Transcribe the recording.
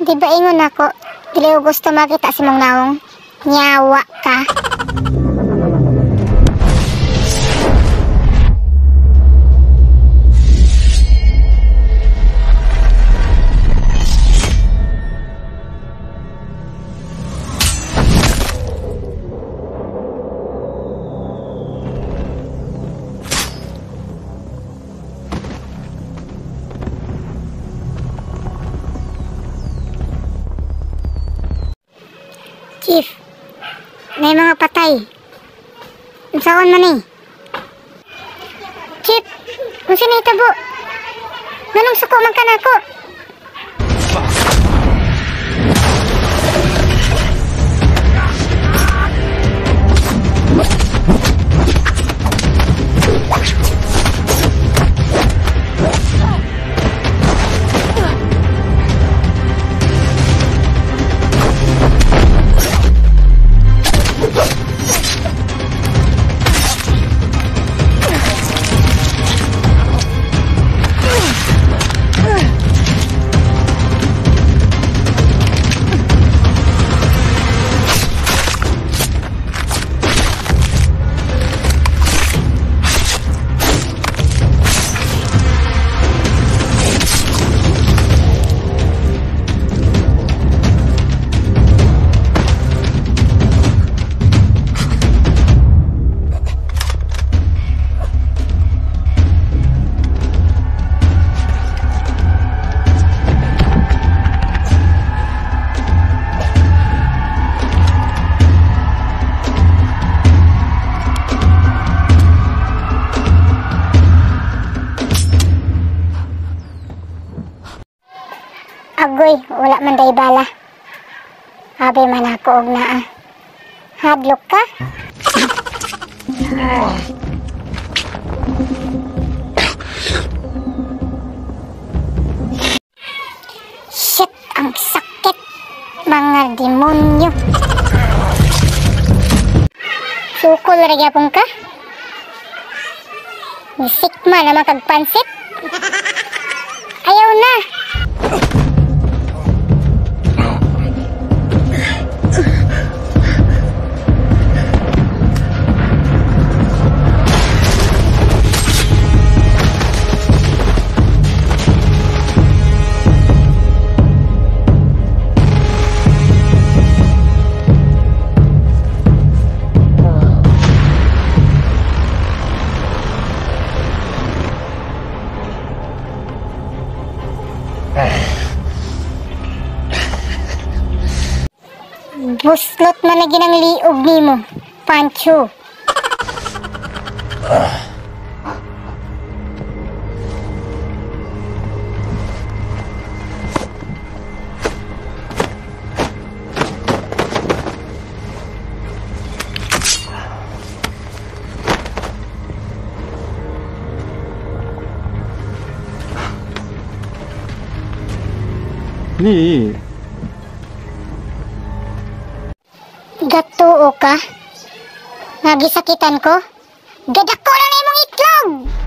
Di ba ingon ako, dili ko gusto makita si mong naong. Nyawa ka. Chief, may mga patay. Unsaon man eh? Chief, unsa na itabo? Nganong suko man ka nako? Agoy, wala man day bala. Abi man ako og naa. Hadlok ka? Shit, ang sakit. Mga demonyo. Sukol ra gyapon ka? Nisikma na makagpansit? Ayaw na. Buslot man na ginang liog nimo, Pancho. Ni Gatuo ka? Nagisakitan ko? Gadako na imong itlog!